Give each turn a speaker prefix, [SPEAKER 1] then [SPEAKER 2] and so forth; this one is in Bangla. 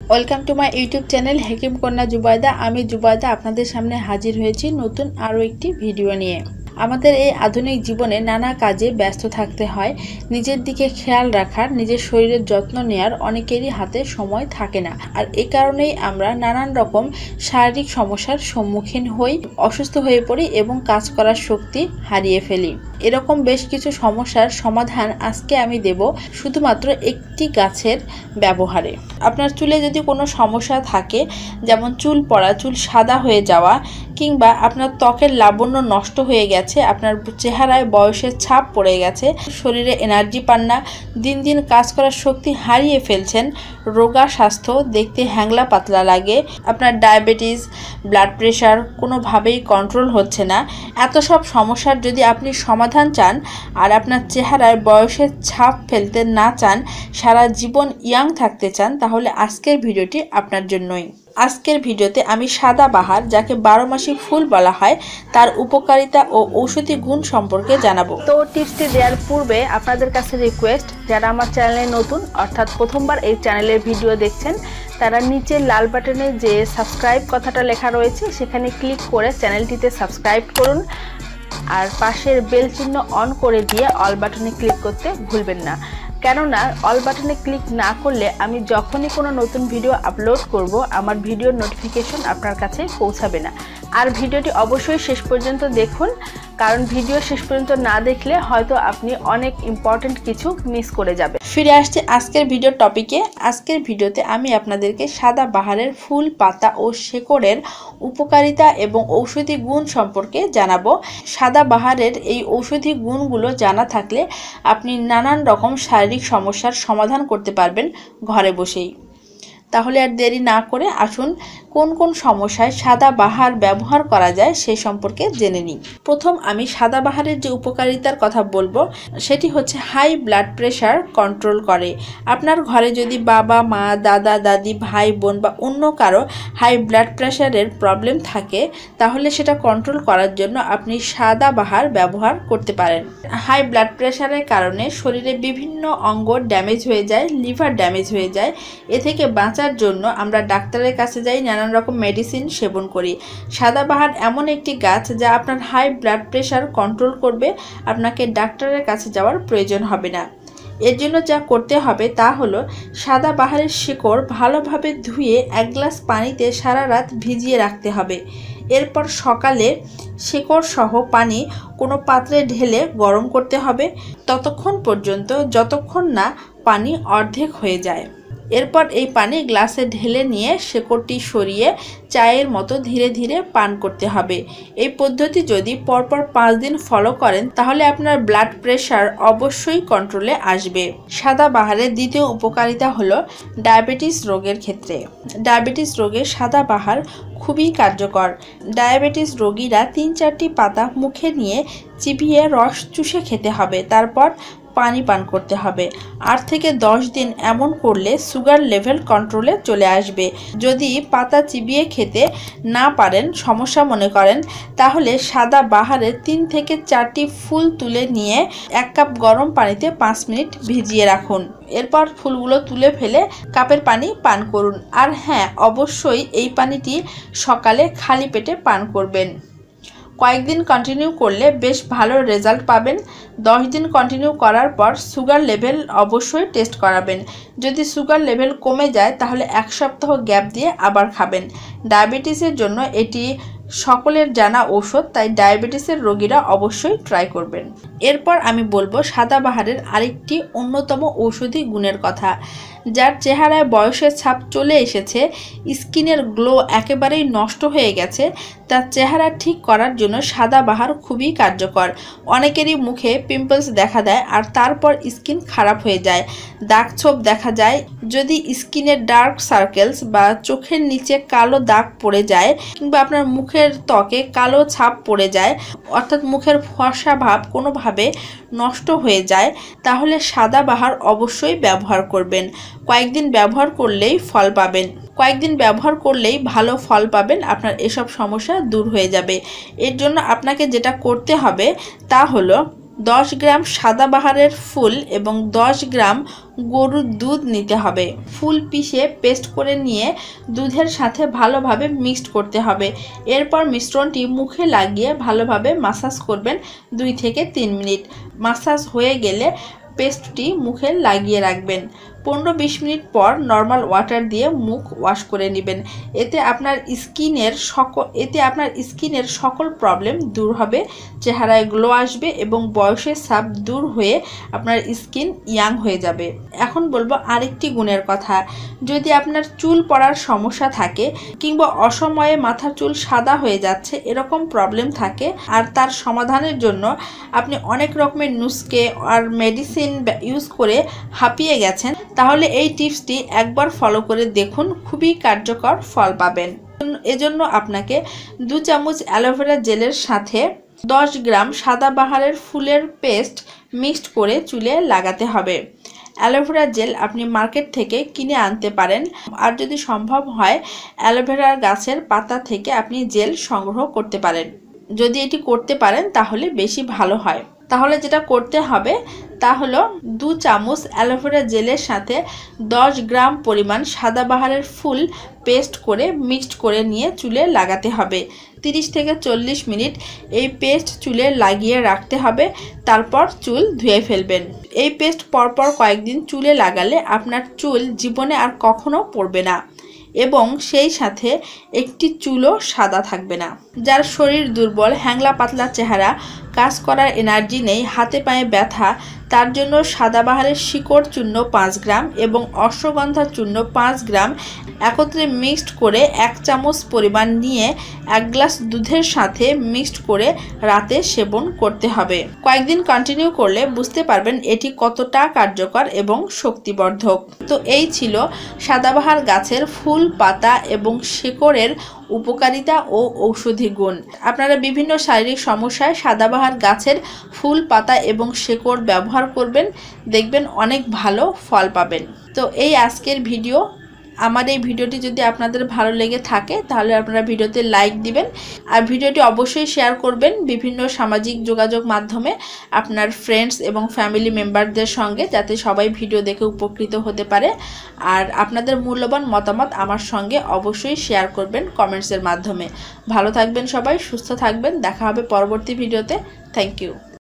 [SPEAKER 1] Welcome to my YouTube channel হেকিম কন্যা জুবাইদা। আমি জুবাইদা আপনাদের সামনে হাজির হয়েছি নতুন আরও একটি ভিডিও নিয়ে। আমাদের এই আধুনিক জীবনে নানা কাজে ব্যস্ত থাকতে হয়। নিজের দিকে খেয়াল রাখার, নিজের শরীরের যত্ন নেওয়ার অনেকেরই হাতে সময় থাকে না। আর এই কারণেই আমরা নানান রকম শারীরিক সমস্যার সম্মুখীন হই, অসুস্থ হয়ে পড়ি এবং কাজ করার শক্তি হারিয়ে ফেলি। এরকম বেশ কিছু সমস্যার সমাধান আজকে আমি দেব শুধুমাত্র একটি গাছের ব্যবহারে। আপনার চুলে যদি কোনো সমস্যা থাকে, যেমন চুল পড়া, চুল সাদা হয়ে যাওয়া, কিংবা আপনার ত্বকের লাবণ্য নষ্ট হয়ে গেছে, আপনার চেহারায় বয়সের ছাপ পড়ে গেছে, শরীরে এনার্জি পান না, দিন দিন কাজ করার শক্তি হারিয়ে ফেলছেন, রোগা স্বাস্থ্য, দেখতে হ্যাংলা পাতলা লাগে, আপনার ডায়াবেটিস, ব্লাড প্রেশার কোনোভাবেই কন্ট্রোল হচ্ছে না, এত সব সমস্যার যদি আপনি সমাধান চান আর আপনার চেহারায় বয়সের ছাপ ফেলতে না চান, সারা জীবন ইয়াং থাকতে চান, তাহলে আজকের ভিডিওটি আপনার জন্যই। আজকের ভিডিওতে আমি সাদাবাহার, যাকে 12 মাসি ফুল বলা হয়, তার উপকারিতা ও ঔষধি গুণ সম্পর্কে জানাবো। তো টিপসটি দেওয়ার পূর্বে আপনাদের কাছে রিকোয়েস্ট, যারা আমার চ্যানেলে নতুন অর্থাৎ প্রথমবার এই চ্যানেলের ভিডিও দেখছেন, তারা নিচে লাল বাটনে যে সাবস্ক্রাইব কথাটা লেখা রয়েছে সেখানে ক্লিক করে চ্যানেলটিতে সাবস্ক্রাইব করুন, আর পাশের বেল চিহ্ন অন করে দিয়ে অল বাটনে ক্লিক করতে ভুলবেন না। কেননা অল বাটনে ক্লিক না করলে আমি যখনই কোনো নতুন ভিডিও আপলোড করব, আমার ভিডিওর নোটিফিকেশন আপনার কাছে পৌঁছাবে না। আর ভিডিওটি অবশ্যই শেষ পর্যন্ত দেখুন, কারণ ভিডিও শেষ পর্যন্ত না দেখলে হয়তো আপনি অনেক ইম্পর্টেন্ট কিছু মিস করে যাবেন। ফিরে আসছে আজকের ভিডিওর টপিকে। আজকের ভিডিওতে আমি আপনাদেরকে সাদাবাহারের ফুল, পাতা ও শেকড়ের উপকারিতা এবং ঔষধি গুণ সম্পর্কে জানাবো। সাদাবাহারের এই ঔষধি গুণগুলো জানা থাকলে আপনি নানান রকম শারীরিক সমস্যার সমাধান করতে পারবেন ঘরে বসেই। তাহলে আর দেরি না করে আসুন কোন কোন সমস্যায় সাদাবাহার ব্যবহার করা যায় সে সম্পর্কে জেনে নিই। প্রথম আমি সাদাবাহারের যে উপকারিতার কথা বলবো সেটি হচ্ছে হাই ব্লাড প্রেশার কন্ট্রোল করে। আপনার ঘরে যদি বাবা, মা, দাদা, দাদি, ভাই, বোন বা অন্য কারো হাই ব্লাড প্রেশারের প্রবলেম থাকে, তাহলে সেটা কন্ট্রোল করার জন্য আপনি সাদাবাহার ব্যবহার করতে পারেন। হাই ব্লাড প্রেশারের কারণে শরীরে বিভিন্ন অঙ্গ ড্যামেজ হয়ে যায়, লিভার ড্যামেজ হয়ে যায়। এ থেকে বাঁচার জন্য আমরা ডাক্তারের কাছে যাই, নানান রকম মেডিসিন সেবন করি। সাদাবাহার এমন একটি গাছ যা আপনার হাই ব্লাড প্রেশার কন্ট্রোল করবে, আপনাকে ডাক্তারের কাছে যাওয়ার প্রয়োজন হবে না। এর জন্য যা করতে হবে তা হলো সাদাবাহারের শিকড় ভালোভাবে ধুয়ে 1 গ্লাস পানিতে সারা রাত ভিজিয়ে রাখতে হবে। এরপর সকালে শিকড় সহ পানি কোনো পাত্রে ঢেলে গরম করতে হবে, ততক্ষণ পর্যন্ত যতক্ষণ না পানি অর্ধেক হয়ে যায়। এরপর এই পানি গ্লাসে ঢেলে নিয়ে শিকড়টি সরিয়ে চায়ের মতো ধীরে ধীরে পান করতে হবে। এই পদ্ধতি যদি পরপর 5 দিন ফলো করেন, তাহলে আপনার ব্লাড প্রেশার অবশ্যই কন্ট্রোলে আসবে। সাদাবাহারের দ্বিতীয় উপকারিতা হলো ডায়াবেটিস রোগের ক্ষেত্রে। ডায়াবেটিস রোগে সাদাবাহার খুবই কার্যকর। ডায়াবেটিস রোগীরা 3-4টি পাতা মুখে নিয়ে চিবিয়ে রস চুষে খেতে হবে, তারপর পানি পান করতে হবে। 8 থেকে 10 দিন এমন করলে সুগার লেভেল কন্ট্রোলে চলে আসবে। যদি পাতা চিবিয়ে খেতে না পারেন, সমস্যা মনে করেন, তাহলে সাদাবাহারের 3 থেকে 4টি ফুল তুলে নিয়ে 1 কাপ গরম পানিতে 5 মিনিট ভিজিয়ে রাখুন। এরপর ফুলগুলো তুলে ফেলে কাপের পানি পান করুন। আর হ্যাঁ, অবশ্যই এই পানিটি সকালে খালি পেটে পান করবেন। কয়েকদিন কন্টিনিউ করলে বেশ ভালো রেজাল্ট পাবেন। 10 দিন কন্টিনিউ করার পর সুগার লেভেল অবশ্যই টেস্ট করাবেন। যদি সুগার লেভেল কমে যায় তাহলে 1 সপ্তাহ গ্যাপ দিয়ে আবার খাবেন। ডায়াবেটিসের জন্য এটি সকলের জানা ঔষধ, তাই ডায়াবেটিসের রোগীরা অবশ্যই ট্রাই করবেন। এরপর আমি বলবো সাদাবাহারের আরেকটি অন্যতম ঔষধি গুণের কথা। যার চেহারায় বয়সের ছাপ চলে এসেছে, স্কিনের গ্লো একেবারেই নষ্ট হয়ে গেছে, তার চেহারা ঠিক করার জন্য সাদাবাহার খুবই কার্যকর। অনেকেরই মুখে পিম্পলস দেখা দেয় আর তারপর স্কিন খারাপ হয়ে যায়, দাগ ছোপ দেখা যায়। যদি স্কিনের ডার্ক সার্কেলস বা চোখের নিচে কালো দাগ পড়ে যায়, কিংবা আপনার মুখের ত্বকে কালো ছাপ পড়ে যায়, অর্থাৎ মুখের ফর্সা ভাব কোনোভাবে নষ্ট হয়ে যায়, তাহলে সাদাবাহার অবশ্যই ব্যবহার করবেন। কয়েকদিন ব্যবহার করলেই ফল পাবেন। কয়েকদিন ব্যবহার করলেই ভালো ফল পাবেন, আপনার এসব সমস্যা দূর হয়ে যাবে। এর জন্য আপনাকে যেটা করতে হবে তা হলো 10 গ্রাম সাদাবাহারের ফুল এবং 10 গ্রাম গরুর দুধ নিতে হবে। ফুল পিষে পেস্ট করে নিয়ে দুধের সাথে ভালোভাবে মিক্সড করতে হবে। এরপর মিশ্রণটি মুখে লাগিয়ে ভালোভাবে মাসাজ করবেন 2 থেকে 3 মিনিট। মাসাজ হয়ে গেলে পেস্টটি মুখে লাগিয়ে রাখবেন। 15-20 মিনিট পর নর্মাল ওয়াটার দিয়ে মুখ ওয়াশ করে নেবেন। এতে আপনার স্কিনের সকল প্রবলেম দূর হবে, চেহারায় গ্লো আসবে এবং বয়সের ছাপ দূর হয়ে আপনার স্কিন ইয়াং হয়ে যাবে। এখন বলবো আরেকটি গুণের কথা। যদি আপনার চুল পড়ার সমস্যা থাকে কিংবা অসময়ে মাথার চুল সাদা হয়ে যাচ্ছে, এরকম প্রবলেম থাকে আর তার সমাধানের জন্য আপনি অনেক রকমের নুস্কে আর মেডিসিন ইউজ করে হাঁপিয়ে গেছেন, তাহলে এই টিপসটি একবার ফলো করে দেখুন, খুবই কার্যকর ফল পাবেন। এজন্য আপনাকে 2 চামচ অ্যালোভেরা জেলের সাথে 10 গ্রাম সাদাবাহারের ফুলের পেস্ট মিক্সড করে চুলে লাগাতে হবে। অ্যালোভেরা জেল আপনি মার্কেট থেকে কিনে আনতে পারেন, আর যদি সম্ভব হয় অ্যালোভেরা গাছের পাতা থেকে আপনি জেল সংগ্রহ করতে পারেন। যদি এটি করতে পারেন তাহলে বেশি ভালো হয়। তাহলে যেটা করতে হবে তা হলো 2 চামচ অ্যালোভেরা জেলের সাথে 10 গ্রাম পরিমাণ সাদাবাহারের ফুল পেস্ট করে মিক্সড করে নিয়ে চুলে লাগাতে হবে। 30 থেকে 40 মিনিট এই পেস্ট চুলে লাগিয়ে রাখতে হবে, তারপর চুল ধুয়ে ফেলবেন। এই পেস্ট পরপর কয়েকদিন চুলে লাগালে আপনার চুল জীবনে আর কখনো পড়বে না এবং সেই সাথে একটি চুলও সাদা থাকবে না। যার শরীর দুর্বল, হ্যাংলা পাতলা চেহারা, কাজ করার এনার্জি নেই, হাতে পায়ে ব্যথা, তার জন্য সাদাবাহারের শিকড় চূর্ণ 5 গ্রাম এবং অশ্বগন্ধা চূর্ণ 5 গ্রাম একত্রে মিক্সড করে 1 চামচ পরিমাণ নিয়ে 1 গ্লাস দুধের সাথে মিক্সড করে রাতে সেবন করতে হবে। কয়েকদিন কন্টিনিউ করলে বুঝতে পারবেন এটি কতটা কার্যকর এবং শক্তিবর্ধক। তো এই ছিল সাদাবাহার গাছের ফুল, পাতা এবং শিকড়ের উপকারিতা ও ঔষধি গুণ। আপনারা বিভিন্ন শারীরিক সমস্যায় সাদাবাহার গাছের ফুল, পাতা এবং শিকড় ব্যবহার করবেন, দেখবেন অনেক ভালো ফল পাবেন। তো এই আজকের ভিডিও। আমার এই ভিডিওটি যদি আপনাদের ভালো লেগে থাকে তাহলে আপনারা ভিডিওতে লাইক দিবেন আর ভিডিওটি অবশ্যই শেয়ার করবেন বিভিন্ন সামাজিক যোগাযোগ মাধ্যমে আপনার ফ্রেন্ডস এবং ফ্যামিলি মেম্বারদের সঙ্গে, যাতে সবাই ভিডিও দেখে উপকৃত হতে পারে। আর আপনাদের মূল্যবান মতামত আমার সঙ্গে অবশ্যই শেয়ার করবেন কমেন্টসের মাধ্যমে। ভালো থাকবেন সবাই, সুস্থ থাকবেন, দেখা হবে পরবর্তী ভিডিওতে। Thank you.